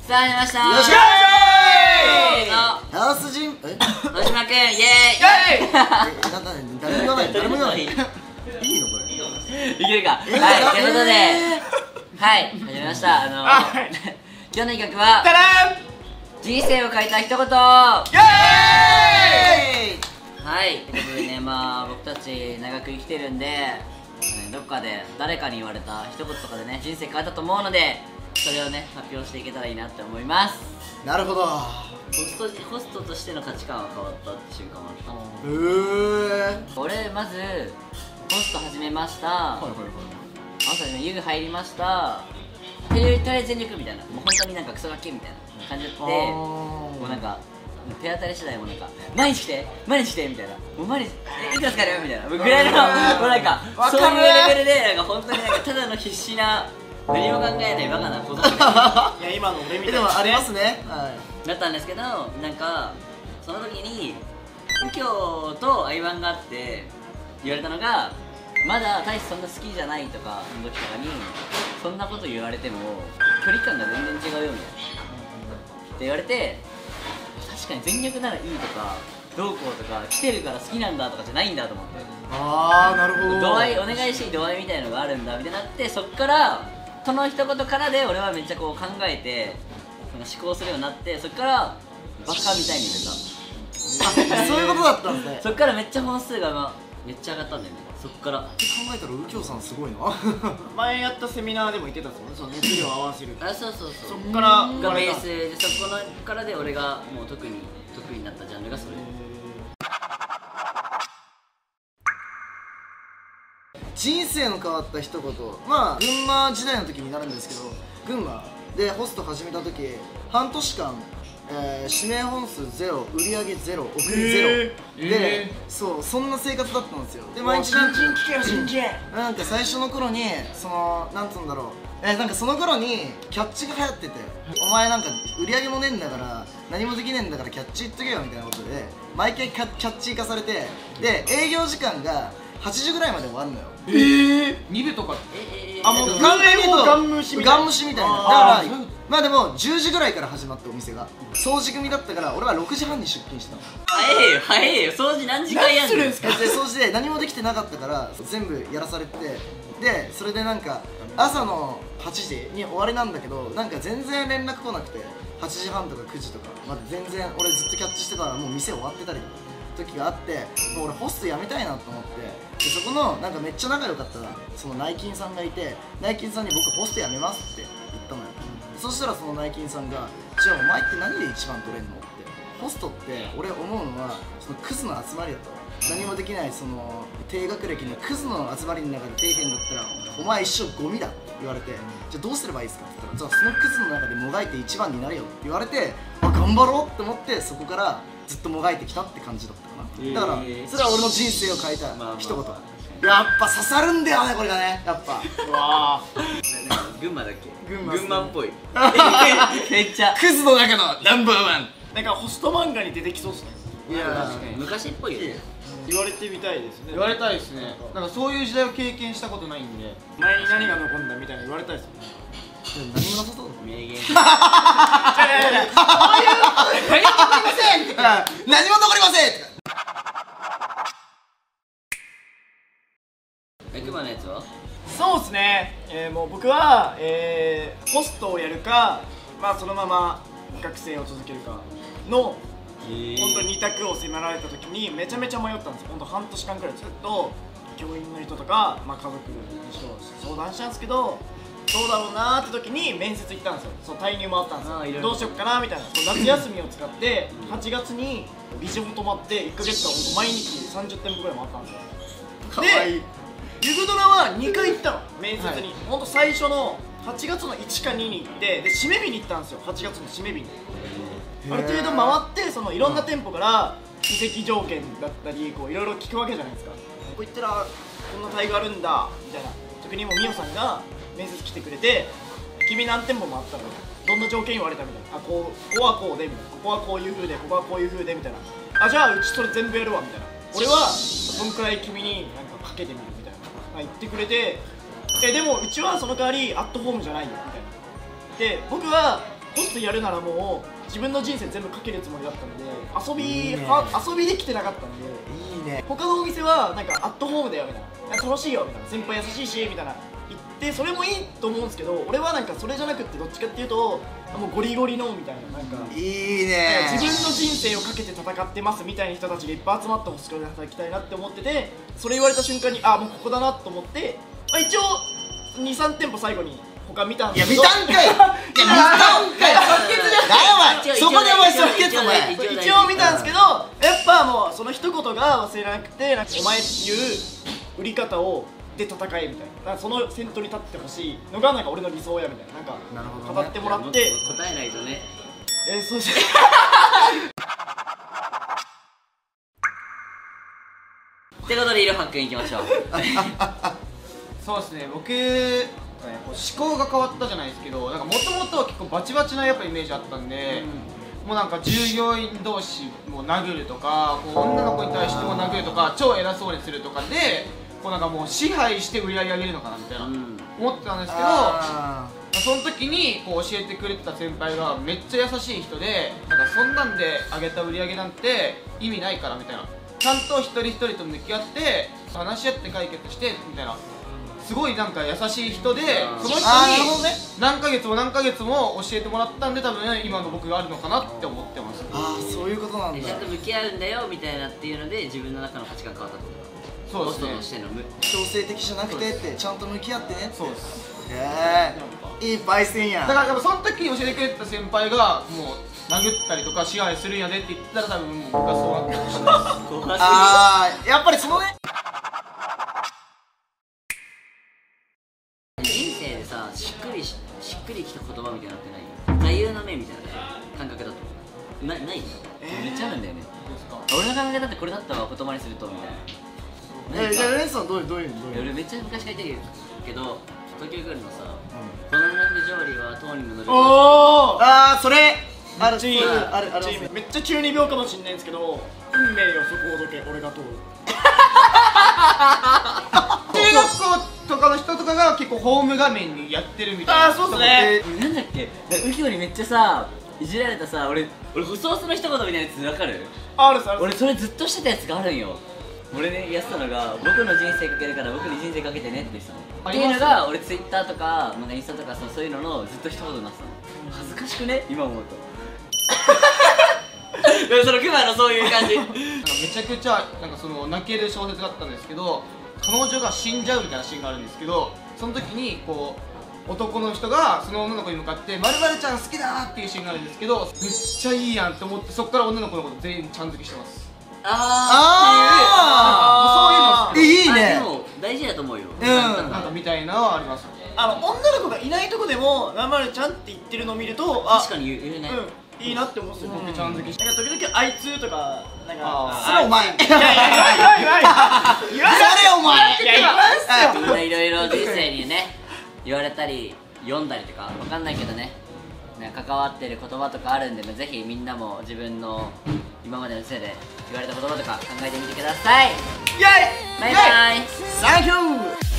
さあ始まりました。 よっしゃーハウスジン野島くんイエーイ。 誰も言わない誰も言わないいいのこれいけるか。はい、ということではい始めました。今日の企画は人生を変えた一言。イエーイ。はい、ということでね、僕たち長く生きてるんで、どっかで誰かに言われた一言とかでね人生変えたと思うので、それをね発表していけたらいいなって思います。 なるほど。 ホストとしての価値観は変わったって瞬間もあった。俺まずホスト始めました。朝で湯入りました。とりあえず全力みたいな、もう本当になんかクソガキみたいな感じで、もうなんか手当たり次第もなんか毎日来てみたいな、もう毎日いくら使えるみたいなぐらいの、もうなんかそういうレベルで、なんか本当になんかただの必死な何も考えないバカな子供いや今の俺みたいなでもありますね。 だったんですけど、なんかその時に右京と相葉があって言われたのが、まだ大してそんな好きじゃないとかの時とかにそんなこと言われても距離感が全然違うよみたいなって言われて、確かに全力ならいいとかどうこうとか来てるから好きなんだとかじゃないんだと思って、 ああなるほど、 度合いお願いしい度合いみたいなのがあるんだみたいになって、そっからその一言からで俺はめっちゃこう考えて思考するようになって、そっからバカみたいに言れた。 そういうことだったんですね。 そっからめっちゃ本数がめっちゃ上がったんだよね。そっからって考えたら右京さんすごいな。 前やったセミナーでも言ってたんですよね、その熱量を合わせる。 そうそっからがベースで、そこのからで俺がもう特に得意になったジャンルがそれ。 人生の変わった一言、まあ群馬時代の時になるんですけど、群馬でホスト始めた時半年間、指名本数ゼロ、売り上げゼロ、送りゼロで、そんな生活だったんですよ。で毎日なんか最初の頃にそのなんつうんだろう、なんかその頃にキャッチが流行ってて、お前なんか売り上げもねえんだから何もできねえんだからキャッチ言っとけよみたいなことで毎回キャッチ化されて、で営業時間が8時ぐらいまで終わるのよ。 2部とかもうガン無視みたいな。だからまあでも10時ぐらいから始まったお店が掃除組だったから、俺は6時半に出勤したの。 早えよ掃除何時間やんの。 で掃除で何もできてなかったから全部やらされて、でそれでなんか朝の8時に終わりなんだけど、なんか全然連絡来なくて8時半とか9時とかまで全然俺ずっとキャッチしてたらもう店終わってたりとか時があって、もう俺ホスト辞めたいなと思って、でそこのなんかめっちゃ仲良かったその内勤さんがいて、内勤さんに僕ホスト辞めますって言ったのよ。そしたらその内勤さんが「じゃあお前って何で一番取れんの?」って。ホストって俺思うのはそのクズの集まりだと。何もできないその低学歴のクズの集まりの中で底辺だったらお前一生ゴミだって言われて、じゃあどうすればいいですかって言ったら、じゃあそのクズの中でもがいて一番になれよって言われて、あ頑張ろうって思って、そこからずっともがいてきたって感じだったかな。だからそれは俺の人生を変えた一言。やっぱ刺さるんだよねこれがね、やっぱ。 うわ群馬だっけ。 群馬っぽい。めっちゃクズの中のナンバーワン。 なんかホスト漫画に出てきそうっすね。 いや確かに昔っぽいよね。 言われてみたいですね。 言われたいですね。なんかそういう時代を経験したことないんで、 前に何が残んだみたいな言われたいですよね。 何もなさそうだ。 名言。 何も残りません。 熊のやつはそうですね、もう僕は、ホストをやるか、まあそのまま学生を続けるかの本当に2択を迫られた時にめちゃめちゃ迷ったんですよ。本当半年間くらいずっと教員の人とか、まあ、家族の人と相談したんですけど、どうだろうなーって時に面接行ったんですよ。そう退入もあったんですよ。どうしよっかなみたいな。夏休みを使って8月にビジョン泊まって1ヶ月間本当毎日30店舗くらい回ったんですよ。 かわいい。 ユグドラは2回行ったの、面接に。本当最初の8月の1か2に行って、で締め日に行ったんですよ。8月の締め日にある程度回って、そのいろんな店舗から移籍条件だったりこういろいろ聞くわけじゃないですか。ここ行ったらこんな待遇あるんだみたいな時にもうミオさんが面接来てくれて、君何店舗もあったの、どんな条件言われたみたいな、あここはこうでみたいな、ここはこういう風でここはこういう風でみたいな、あじゃあうちそれ全部やるわみたいな、俺はそんくらい君になんかかけてみるみたいな言ってくれて、でもうちはその代わりアットホームじゃないよみたいな。で僕はホストやるならもう自分の人生全部かけるつもりだったんで、遊びできてなかったんで。 いいね。 他のお店はなんかアットホームだよみたいな、楽しいよみたいな、先輩優しいしみたいな言ってそれもいいと思うんですけど、俺はなんかそれじゃなくってどっちかっていうともうゴリゴリのみたいな、なんかいいね。 自分の人生をかけて戦ってますみたいな人たちがいっぱい集まってホストで働きたいなって思ってて、それ言われた瞬間にもうここだなと思って、一応 2,3 店舗最後に他見たんですけど。 いや見たんかい。いや見たんかい。即決じゃないお前。そこでお前即決お前。 一応見たんですけど、やっぱもうその一言が忘れなくて、なんかお前っていう売り方をで戦えみたいな、その先頭に立ってほしいのがなんか俺の理想やみたいな、なんか語ってもらって。 答えないとね。 そうしってことでイルハックンいきましょう。 そうですね、僕思考が変わったじゃないですけど、なんかもともとは結構バチバチなやっぱイメージあったんで、もうなんか従業員同士も殴るとか、こう女の子に対しても殴るとか、超偉そうにするとかでこうなんかもう支配して売り上げ上げるのかなみたいな、思ってたんですけど、その時にこう教えてくれてた先輩がめっちゃ優しい人で、なんかそんなんで上げた売り上げなんて意味ないからみたいな、ちゃんと一人一人と向き合って話し合って解決してみたいな、すごいなんか優しい人で、その人に何ヶ月も何ヶ月も教えてもらったんで、多分今の僕があるのかなって思ってます。 そういうことなんだ。 ちゃんと向き合うんだよみたいなっていうので自分の中の価値観変わったってことだ。 そうですね、 ホストとしての強制的じゃなくてってちゃんと向き合ってねって。 そうです。 いいパイセンやん。 だからその時に教えてくれた先輩がもう殴ったりとか支配するんやでって言ったら、多分僕はそうなってほしいです。 やっぱりそのね、 人生でさ、しっくりきた言葉みたいなのってない？座右の銘みたいな感覚だとないの？めっちゃあるんだよね。俺の考えだってこれだったら言葉にするとみたいな。 じゃあレンさんどういうの？ 俺めっちゃ昔書いてるけど、東京グールのさ、この不条理は当人の能力。 それある。 めっちゃ中二病かもしんないんですけど、運命よそこをどけ俺が通る。 中学校とかの人とかが結構ホーム画面にやってるみたいな。 そうっすね。 なんだっけ、ウキオにめっちゃさいじられたさ、俺ホソースの一言みたいなやつわかる？俺それずっとしてたやつがあるんよ。俺ね、やってたのが、僕の人生かけるから僕に人生かけてねって言ってたの。っていうのが俺ツイッターとかなんかインスタとかそういうののずっと一言になってたの。恥ずかしくね今思うと。でもそのクマのそういう感じ。 なんかめちゃくちゃなんかその泣ける小説があったんですけど、彼女が死んじゃうみたいなシーンがあるんですけど、その時にこう男の人がその女の子に向かって「まるまるちゃん好きだ!」っていうシーンがあるんですけど、めっちゃいいやんって思って、そこから女の子のこと全員ちゃん付けしてます。 そういうのいいね。 でも大事だと思うよ。 なんかみたいなのはあります。 女の子がいないとこでも「まるまるちゃん」って言ってるのを見ると、 確かに言えない。 いいなって思うんですよ。 僕ちゃん付けして、 なんか時々あいつとかなんかそれお前。 いや言われお前。 みんないろいろ人生にね言われたり読んだりとかわかんないけどね、関わってる言葉とかあるんで、ぜひみんなも自分の今までの人生で言われた言葉とか考えてみてください。 イエイ。 バイバイ。 サンキュー。